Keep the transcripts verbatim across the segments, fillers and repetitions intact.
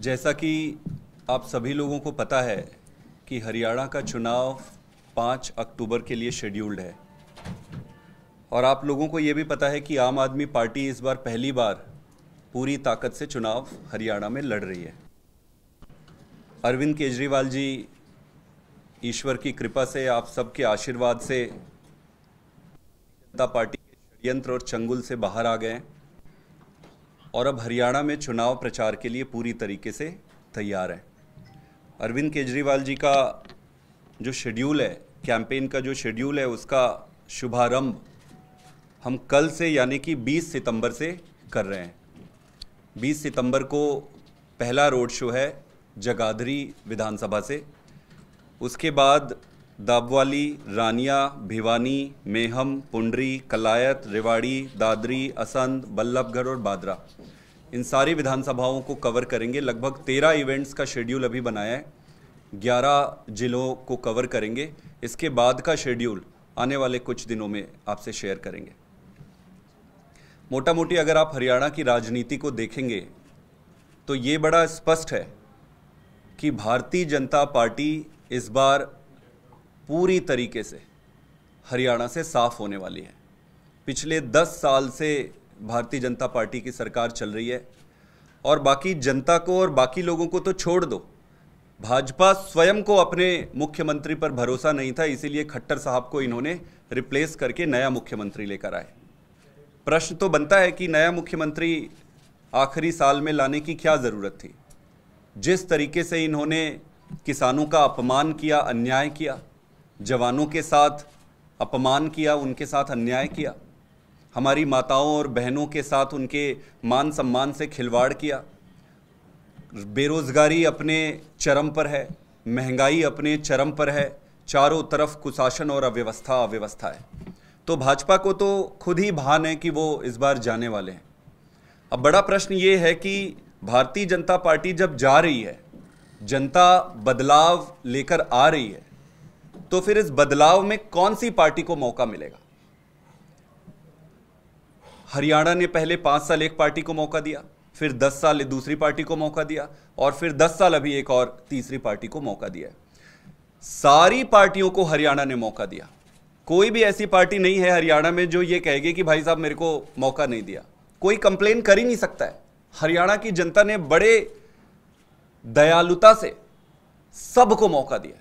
जैसा कि आप सभी लोगों को पता है कि हरियाणा का चुनाव पाँच अक्टूबर के लिए शेड्यूल्ड है और आप लोगों को ये भी पता है कि आम आदमी पार्टी इस बार पहली बार पूरी ताकत से चुनाव हरियाणा में लड़ रही है। अरविंद केजरीवाल जी ईश्वर की कृपा से, आप सबके आशीर्वाद से जनता पार्टी के षड्यंत्र और चंगुल से बाहर आ गए और अब हरियाणा में चुनाव प्रचार के लिए पूरी तरीके से तैयार हैं। अरविंद केजरीवाल जी का जो शेड्यूल है, कैंपेन का जो शेड्यूल है, उसका शुभारंभ हम कल से यानी कि बीस सितंबर से कर रहे हैं। बीस सितंबर को पहला रोड शो है जगाधरी विधानसभा से, उसके बाद दाबवाली, रानिया, भिवानी, मेहम, पुंडरी, कलायत, रेवाड़ी, दादरी, असंध, बल्लभगढ़ और बादरा, इन सारी विधानसभाओं को कवर करेंगे। लगभग तेरह इवेंट्स का शेड्यूल अभी बनाया है, ग्यारह जिलों को कवर करेंगे। इसके बाद का शेड्यूल आने वाले कुछ दिनों में आपसे शेयर करेंगे। मोटा मोटी अगर आप हरियाणा की राजनीति को देखेंगे तो ये बड़ा स्पष्ट है कि भारतीय जनता पार्टी इस बार पूरी तरीके से हरियाणा से साफ होने वाली है। पिछले दस साल से भारतीय जनता पार्टी की सरकार चल रही है और बाकी जनता को और बाकी लोगों को तो छोड़ दो, भाजपा स्वयं को अपने मुख्यमंत्री पर भरोसा नहीं था, इसीलिए खट्टर साहब को इन्होंने रिप्लेस करके नया मुख्यमंत्री लेकर आए। प्रश्न तो बनता है कि नया मुख्यमंत्री आखिरी साल में लाने की क्या ज़रूरत थी। जिस तरीके से इन्होंने किसानों का अपमान किया, अन्याय किया, जवानों के साथ अपमान किया, उनके साथ अन्याय किया, हमारी माताओं और बहनों के साथ उनके मान सम्मान से खिलवाड़ किया, बेरोजगारी अपने चरम पर है, महंगाई अपने चरम पर है, चारों तरफ कुशासन और अव्यवस्था अव्यवस्था है, तो भाजपा को तो खुद ही भान है कि वो इस बार जाने वाले हैं। अब बड़ा प्रश्न ये है कि भारतीय जनता पार्टी जब जा रही है, जनता बदलाव लेकर आ रही है, तो फिर इस बदलाव में कौन सी पार्टी को मौका मिलेगा। हरियाणा ने पहले पांच साल एक पार्टी को मौका दिया, फिर दस साल दूसरी पार्टी को मौका दिया और फिर दस साल अभी एक और तीसरी पार्टी को मौका दिया। सारी पार्टियों को हरियाणा ने मौका दिया। कोई भी ऐसी पार्टी नहीं है हरियाणा में जो ये कहेगी कि भाई साहब मेरे को मौका नहीं दिया। कोई कंप्लेन कर ही नहीं सकता है। हरियाणा की जनता ने बड़े दयालुता से सबको मौका दिया।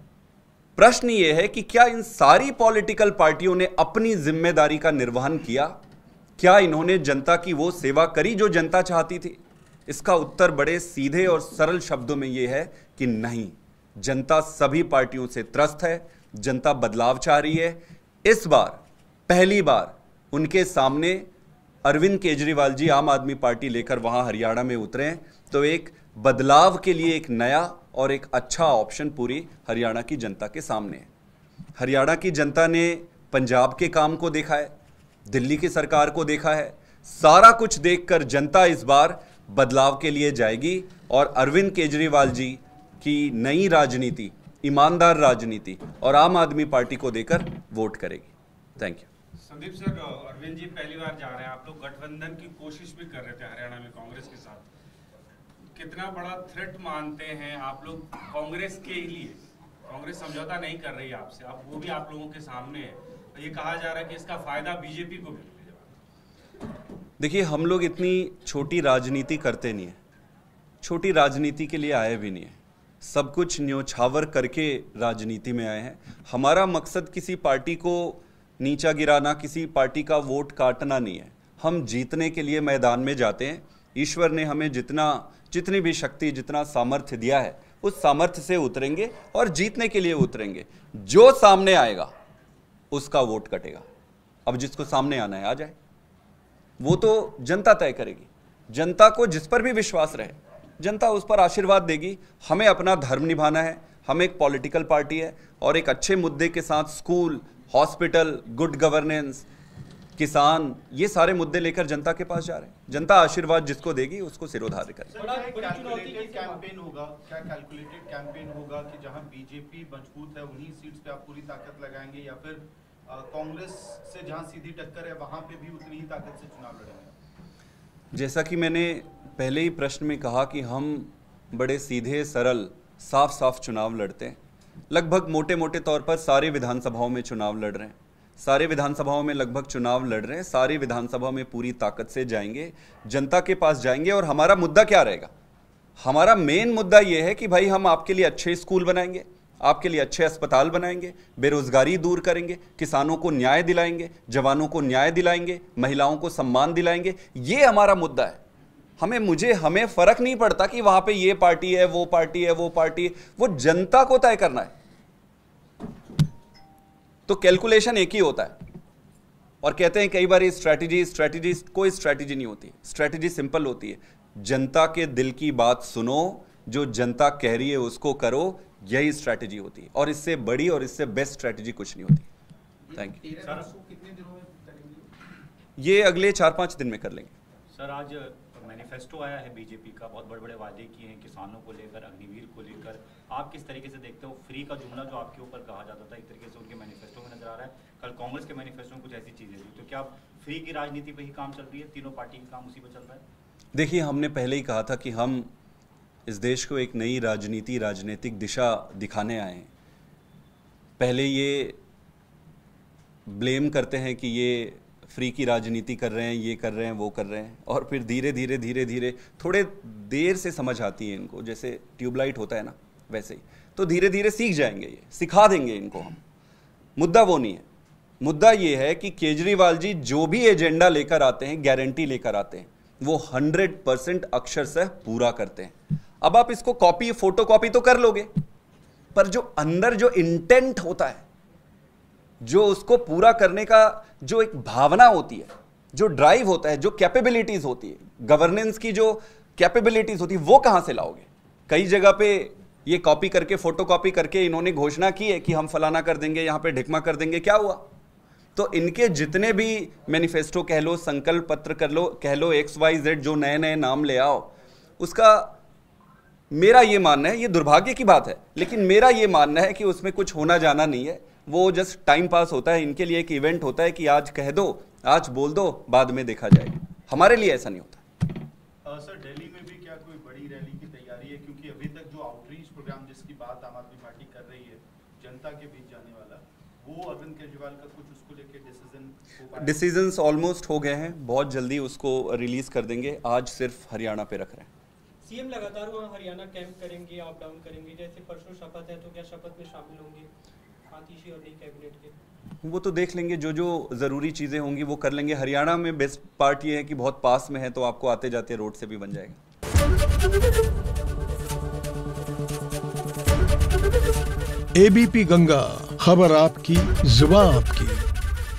प्रश्न यह है कि क्या इन सारी पॉलिटिकल पार्टियों ने अपनी जिम्मेदारी का निर्वहन किया? क्या इन्होंने जनता की वो सेवा करी जो जनता चाहती थी? इसका उत्तर बड़े सीधे और सरल शब्दों में यह है कि नहीं। जनता सभी पार्टियों से त्रस्त है, जनता बदलाव चाह रही है। इस बार पहली बार उनके सामने अरविंद केजरीवाल जी आम आदमी पार्टी लेकर वहां हरियाणा में उतरे हैं, तो एक बदलाव के लिए एक नया और एक अच्छा ऑप्शन पूरी हरियाणा की जनता के सामने है। हरियाणा की जनता ने पंजाब के काम को देखा है, दिल्ली की सरकार को देखा है, सारा कुछ देखकर जनता इस बार बदलाव के लिए जाएगी और अरविंद केजरीवाल जी की नई राजनीति, ईमानदार राजनीति और आम आदमी पार्टी को देकर वोट करेगी। Thank you. Sandeep sir, Arvind ji पहली बार जा रहे हैं, आप लोग गठबंधन की कोशिश भी कर रहे थे हरियाणा में कांग्रेस के साथ, कितना बड़ा थ्रेट मानते हैं आप लोग कांग्रेस के लिए? कांग्रेस समझौता नहीं कर रही है आपसे, अब वो भी आप लोगों के सामने है, तो ये कहा जा रहा है कि इसका फायदा बीजेपी को भी। देखिए, हम लोग इतनी छोटी राजनीति करते नहीं है, छोटी राजनीति के लिए आए भी नहीं है, सब कुछ न्योछावर करके राजनीति में आए हैं। हमारा मकसद किसी पार्टी को नीचा गिराना, किसी पार्टी का वोट काटना नहीं है। हम जीतने के लिए मैदान में जाते हैं। ईश्वर ने हमें जितना जितनी भी शक्ति, जितना सामर्थ्य दिया है, उस सामर्थ्य से उतरेंगे और जीतने के लिए उतरेंगे। जो सामने आएगा उसका वोट कटेगा। अब जिसको सामने आना है आ जाए, वो तो जनता तय करेगी। जनता को जिस पर भी विश्वास रहे, जनता उस पर आशीर्वाद देगी। हमें अपना धर्म निभाना है। हम एक पॉलिटिकल पार्टी है और एक अच्छे मुद्दे के साथ स्कूल, हॉस्पिटल, गुड गवर्नेंस, किसान, ये सारे मुद्दे लेकर जनता के पास जा रहे हैं। जनता आशीर्वाद जिसको देगी उसको सिरोधार्य करेगी। कैलकुलेटेड कैंपेन होगा, क्या कैलकुलेटेड कैंपेन होगा कि जहां बीजेपी मजबूत है उन्हीं सीट्स पे आप पूरी ताकत लगाएंगे, या फिर कांग्रेस से जहां सीधी टक्कर है वहां पे भी उतनी ही ताकत से चुनाव लड़ेंगे? जैसा कि मैंने पहले ही प्रश्न में कहा कि हम बड़े सीधे सरल साफ साफ चुनाव लड़ते हैं। लगभग मोटे मोटे तौर पर सारे विधानसभाओं में चुनाव लड़ रहे हैं, सारे विधानसभाओं में लगभग चुनाव लड़ रहे हैं, सारी विधानसभा में पूरी ताकत से जाएंगे, जनता के पास जाएंगे। और हमारा मुद्दा क्या रहेगा? हमारा मेन मुद्दा यह है कि भाई हम आपके लिए अच्छे स्कूल बनाएंगे, आपके लिए अच्छे अस्पताल बनाएंगे, बेरोजगारी दूर करेंगे, किसानों को न्याय दिलाएंगे, जवानों को न्याय दिलाएंगे, महिलाओं को सम्मान दिलाएंगे। ये हमारा मुद्दा है। हमें मुझे हमें फर्क नहीं पड़ता कि वहां पे ये पार्टी है, वो पार्टी है, वो पार्टी है, वो जनता को तय करना है। तो कैलकुलेशन एक ही होता है। और कहते हैं कई बार ये स्ट्रैटेजी स्ट्रैटेजी कोई स्ट्रैटेजी नहीं होती। स्ट्रैटेजी सिंपल होती है, जनता के दिल की बात सुनो, जो जनता कह रही है उसको करो, यही स्ट्रैटेजी होती है। और इससे बड़ी और इससे बेस्ट स्ट्रैटेजी कुछ नहीं होती। Thank you. कितने दिनों में करेंगे? ये अगले चार पांच दिन में कर लेंगे। सर, आज मैनिफेस्टो आया है बीजेपी का, बहुत बड़े बड़े वादे किए हैं किसानों को लेकर, अग्निवीर को लेकर। आप किस तरीके से देखते हो? फ्री का जुमला जो आपके ऊपर कहा जाता था, एक तरीके से उनके मैनिफेस्टो में नजर आ रहा है। कल कांग्रेस के मैनिफेस्टो में कुछ ऐसी चीजें थी, तो क्या फ्री की राजनीति पे ही काम चल रही है? तीनों पार्टी का काम उसी पर चल रहा है? देखिए, हमने पहले ही कहा था कि हम इस देश को एक नई राजनीति राजनीतिक दिशा दिखाने आए हैं। पहले ये ब्लेम करते हैं कि ये फ्री की राजनीति कर रहे हैं, ये कर रहे हैं, वो कर रहे हैं, और फिर धीरे धीरे धीरे धीरे थोड़े देर से समझ आती है इनको, जैसे ट्यूबलाइट होता है ना, वैसे ही। तो धीरे धीरे सीख जाएंगे, ये सिखा देंगे इनको हम। मुद्दा वो नहीं है। मुद्दा ये है कि केजरीवाल जी जो भी एजेंडा लेकर आते हैं, गारंटी लेकर आते हैं, वो हंड्रेड परसेंट अक्षरशः पूरा करते हैं। अब आप इसको कॉपी फोटो कॉपी तो कर लोगे, पर जो अंदर जो इंटेंट होता है, जो उसको पूरा करने का जो एक भावना होती है, जो ड्राइव होता है, जो कैपेबिलिटीज होती है, गवर्नेंस की जो कैपेबिलिटीज होती है, वो कहां से लाओगे? कई जगह पे ये कॉपी करके फोटो कॉपी करके इन्होंने घोषणा की है कि हम फलाना कर देंगे, यहां पे ढिकमा कर देंगे। क्या हुआ? तो इनके जितने भी मैनिफेस्टो कह लो, संकल्प पत्र कर लो, कह लो, एक्स वाई जेड, जो नए नए नाम ले आओ, उसका मेरा ये मानना है, ये दुर्भाग्य की बात है, लेकिन मेरा ये मानना है कि उसमें कुछ होना जाना नहीं है। वो जस्ट टाइम पास होता है। इनके लिए एक इवेंट होता है कि आज कह दो, आज बोल दो, बाद में देखा जाएगा। हमारे लिए ऐसा नहीं होता। uh, सर, दिल्ली में भी क्या कोई बड़ी रैली की तैयारी है? क्योंकि अभी तक जो आउटरीच प्रोग्राम जिसकी बात आम आदमी पार्टी कर रही है, जनता के बीच जाने वाला, वो अरविंद केजरीवाल का कुछ उसको लेके डिसीजन डिसीजंस ऑलमोस्ट हो गए हैं, बहुत जल्दी उसको रिलीज कर देंगे। आज सिर्फ हरियाणा पे रख रहे हैं। सीएम लगातार वहाँ हरियाणा कैंप करेंगे, अप डाउन करेंगे। जैसे परसों शपथ है, तो क्या शपथ में शामिल होंगे आतिशी और नई कैबिनेट के? वो तो देख लेंगे, जो जो ज़रूरी चीज़ें होंगी वो कर लेंगे। हरियाणा में बेस्ट पार्ट ये है कि बहुत पास में है, तो आपको आते जाते रोड से भी बन जाएगा। एबीपी गंगा, खबर आपकी, जुबान आपकी।